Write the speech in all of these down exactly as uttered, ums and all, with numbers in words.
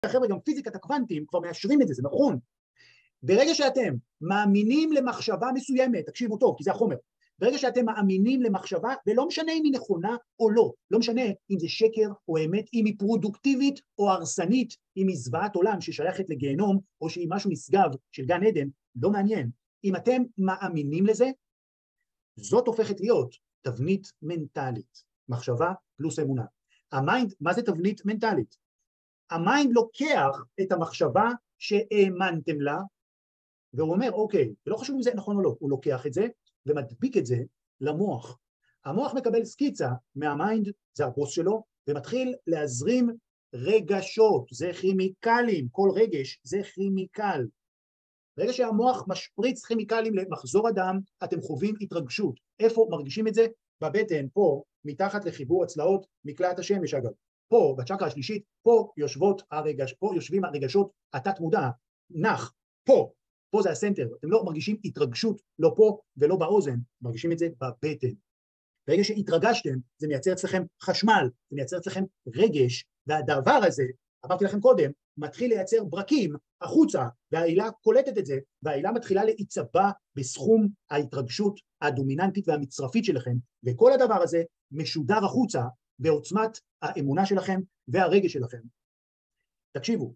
חבר'ה, גם פיזיקת הקוונטים כבר מאשרים את זה, זה נכון. ברגע שאתם מאמינים למחשבה מסוימת, תקשיבו טוב, כי זה החומר, ברגע שאתם מאמינים למחשבה, ולא משנה אם היא נכונה או לא, לא משנה אם זה שקר או אמת, אם היא פרודוקטיבית או הרסנית, אם היא זוועת עולם ששייכת לגיהנום, או שהיא משהו נשגב של גן עדן, לא מעניין. אם אתם מאמינים לזה, זאת הופכת להיות תבנית מנטלית, מחשבה פלוס אמונה. המיינד, מה זה תבנית מנטלית? המיינד לוקח את המחשבה שהאמנתם לה, והוא אומר, אוקיי, ולא חשוב אם זה נכון או לא, הוא לוקח את זה, ומדביק את זה למוח. המוח מקבל סקיצה מהמיינד, זה הבוס שלו, ומתחיל להזרים רגשות, זה כימיקלים, כל רגש זה כימיקל. ברגע שהמוח משפריץ כימיקלים למחזור הדם, אתם חווים התרגשות. איפה מרגישים את זה? בבטן, פה, מתחת לחיבור הצלעות, מקלעת השמש אגב. פה, בצ'קרה השלישית, פה יושבות הרגש, פה יושבים הרגשות התת מודע, נח, פה, פה זה הסנטר, אתם לא מרגישים התרגשות, לא פה ולא באוזן, מרגישים את זה בבטן. ברגע שהתרגשתם, זה מייצר אצלכם חשמל, זה מייצר אצלכם רגש, והדבר הזה, אמרתי לכם קודם, מתחיל לייצר ברקים החוצה, והעילה קולטת את זה, והעילה מתחילה להיצבע בסכום ההתרגשות הדומיננטית והמצרפית שלכם, וכל הדבר הזה משודר החוצה בעוצמת האמונה שלכם והרגש שלכם. תקשיבו,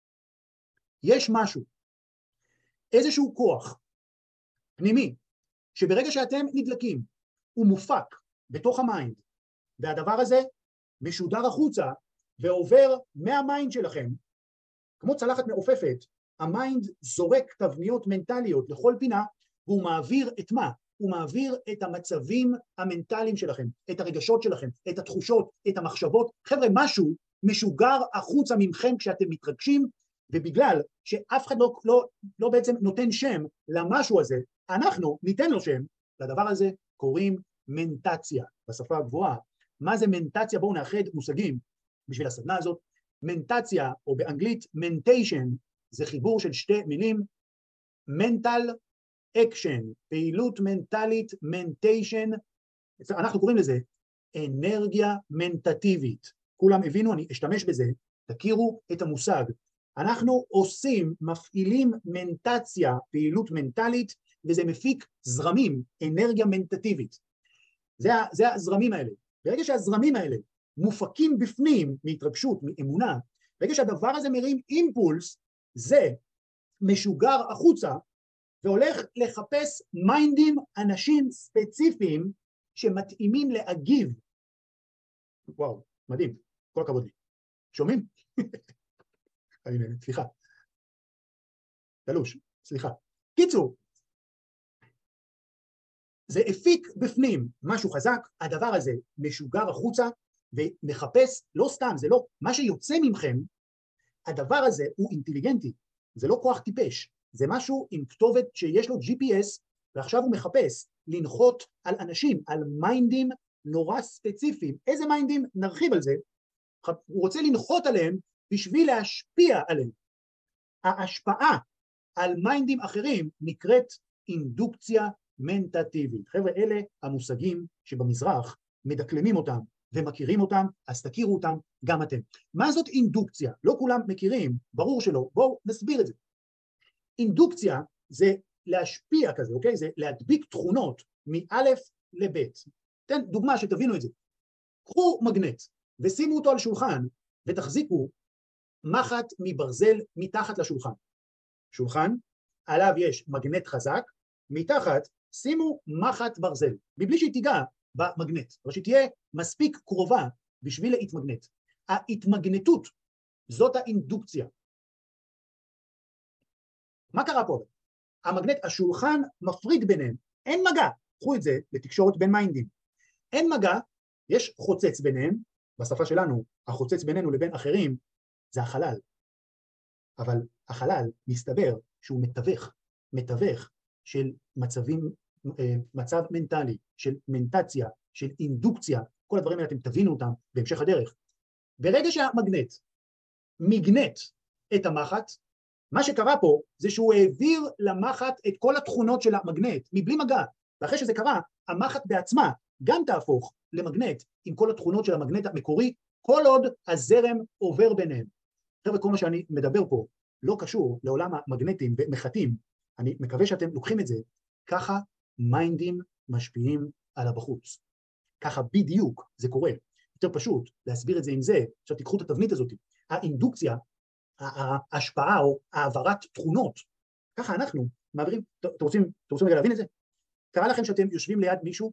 יש משהו, איזשהו כוח פנימי, שברגע שאתם נדלקים, הוא מופק בתוך המיינד, והדבר הזה משודר החוצה, ועובר מהמיינד שלכם, כמו צלחת מעופפת, המיינד זורק תבניות מנטליות לכל פינה, והוא מעביר את מה? הוא מעביר את המצבים המנטליים שלכם, את הרגשות שלכם, את התחושות, את המחשבות. חבר'ה, משהו משוגר החוצה ממכם כשאתם מתרגשים, ובגלל שאף אחד לא, לא, לא בעצם נותן שם למשהו הזה, אנחנו ניתן לו שם, לדבר הזה קוראים מנטציה, בשפה הגבוהה. מה זה מנטציה? בואו נאחד מושגים בשביל הסדנה הזאת. מנטציה, או באנגלית mentation, זה חיבור של שתי מילים, mental action, פעילות מנטלית, mentation, אנחנו קוראים לזה אנרגיה מנטטיבית. כולם הבינו, אני אשתמש בזה, תכירו את המושג. אנחנו עושים, מפעילים מנטציה, פעילות מנטלית, וזה מפיק זרמים, אנרגיה מנטטיבית. זה, זה הזרמים האלה. ברגע שהזרמים האלה מופקים בפנים מהתרגשות, מאמונה, ברגע שהדבר הזה מרים אימפולס, זה משוגר החוצה, והולך לחפש מיינדים, אנשים ספציפיים, שמתאימים להגיב. וואו, מדהים, כל הכבוד לי. שומעים? סליחה. תלוש, סליחה. קיצור, זה הפיק בפנים משהו חזק, הדבר הזה משוגר החוצה, ומחפש, לא סתם, זה לא, מה שיוצא ממכם, הדבר הזה הוא אינטליגנטי, זה לא כוח טיפש, זה משהו עם כתובת שיש לו ג'י פי אס, ועכשיו הוא מחפש לנחות על אנשים, על מיינדים נורא ספציפיים. איזה מיינדים? נרחיב על זה. הוא רוצה לנחות עליהם בשביל להשפיע עליהם. ההשפעה על מיינדים אחרים נקראת אינדוקציה מנטטיבית. חבר'ה, אלה המושגים שבמזרח מדקלמים אותם ומכירים אותם, אז תכירו אותם גם אתם. מה זאת אינדוקציה? לא כולם מכירים, ברור שלא. בואו נסביר את זה. אינדוקציה זה להשפיע כזה, אוקיי? זה להדביק תכונות מאלף לבית. תן דוגמה שתבינו את זה. קחו מגנט ושימו אותו על שולחן ותחזיקו מחט מברזל מתחת לשולחן. שולחן, עליו יש מגנט חזק, מתחת שימו מחט ברזל, מבלי שהיא תיגע במגנט, אבל שהיא תהיה מספיק קרובה בשביל להתמגנט. ההתמגנטות, זאת האינדוקציה. מה קרה פה? המגנט, השולחן מפריד ביניהם, אין מגע, קחו את זה לתקשורת בין מיינדים. אין מגע, יש חוצץ ביניהם, בשפה שלנו, החוצץ בינינו לבין אחרים, זה החלל. אבל החלל מסתבר שהוא מתווך, מתווך של מצבים, מצב מנטלי, של מנטציה, של אינדוקציה, כל הדברים האלה אתם תבינו אותם בהמשך הדרך. ברגע שהמגנט מגנט את המחט, מה שקרה פה זה שהוא העביר למחט את כל התכונות של המגנט, מבלי מגע, ואחרי שזה קרה, המחט בעצמה גם תהפוך למגנט עם כל התכונות של המגנט המקורי, כל עוד הזרם עובר ביניהם. חבר'ה, כל מה שאני מדבר פה לא קשור לעולם המגנטים ומחטים, אני מקווה שאתם לוקחים את זה, ככה מיינדים משפיעים על הבחוץ. ככה בדיוק זה קורה. יותר פשוט להסביר את זה עם זה, עכשיו תיקחו את התבנית הזאת, האינדוקציה, ההשפעה או העברת תכונות, ככה אנחנו מעבירים, אתם רוצים, אתם רוצים רגע להבין את זה? קרה לכם שאתם יושבים ליד מישהו,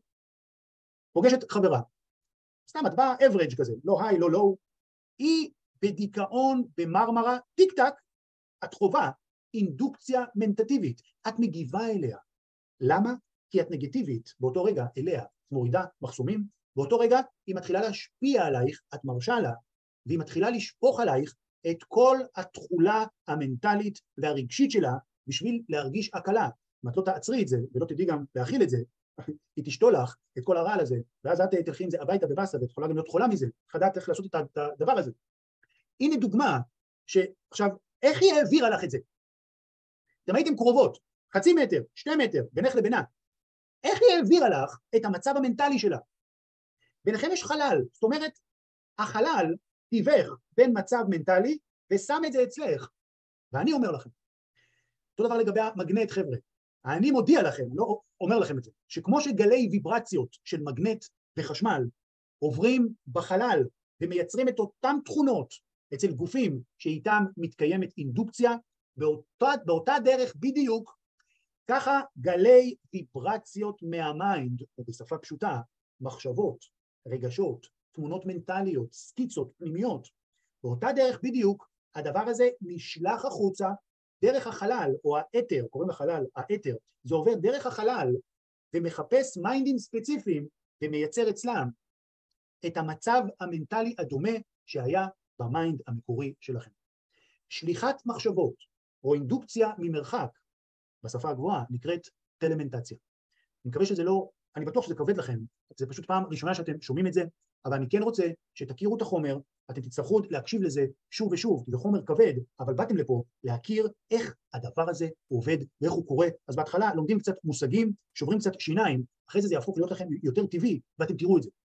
פוגשת חברה, סתם את באה average כזה, לא היי, לא לואו, היא בדיכאון במרמרה, טיק טק, את חובה אינדוקציה מנטטיבית, את מגיבה אליה. למה? כי את נגטיבית באותו רגע אליה, את מורידה מחסומים, באותו רגע היא מתחילה להשפיע עלייך, את מרשה לה, והיא מתחילה לשפוך עלייך את כל התכולה המנטלית והרגשית שלה, בשביל להרגיש הקלה. אם את לא תעצרי את זה, ולא תדעי גם להכיל את זה, היא תשתול לך את כל הרעל הזה, ואז את תלכי עם זה הביתה בבאסה, ואת יכולה גם להיות חולה מזה, חדעת איך לעשות את הדבר הזה. הנה דוגמה, שעכשיו, איך היא העבירה לך את זה? אתם הייתם קרובות, חצי מטר, שני מטר, בינך לבינה. איך היא העבירה לך את המצב המנטלי שלה? ביניכם יש חלל, זאת אומרת, החלל תיווך בין מצב מנטלי, ושם את זה אצלך. ואני אומר לכם, אותו דבר לגבי המגנט, חבר'ה, אני מודיע לכם, לא אומר לכם את זה, שכמו שגלי ויברציות של מגנט וחשמל עוברים בחלל ומייצרים את אותן תכונות אצל גופים שאיתם מתקיימת אינדוקציה, באותה, באותה דרך בדיוק, ככה גלי ויברציות מהמיינד, או בשפה פשוטה, מחשבות, רגשות, תמונות מנטליות, סקיצות, פנימיות, באותה דרך בדיוק, הדבר הזה נשלח החוצה, דרך החלל, או האתר, קוראים לחלל האתר, זה עובר דרך החלל, ומחפש מיינדים ספציפיים, ומייצר אצלם את המצב המנטלי הדומה שהיה במיינד המקורי שלכם. שליחת מחשבות, או אינדוקציה ממרחק, בשפה הגבוהה, נקראת טלמנטציה. אני מקווה שזה לא, אני בטוח שזה כבד לכם, זה פשוט פעם ראשונה שאתם שומעים את זה, אבל אני כן רוצה שתכירו את החומר, אתם תצטרכו להקשיב לזה שוב ושוב, כי זה חומר כבד, אבל באתם לפה להכיר איך הדבר הזה עובד ואיך הוא קורה. אז בהתחלה לומדים קצת מושגים, שוברים קצת שיניים, אחרי זה זה יהפוך להיות לכם יותר טבעי, ואתם תראו את זה.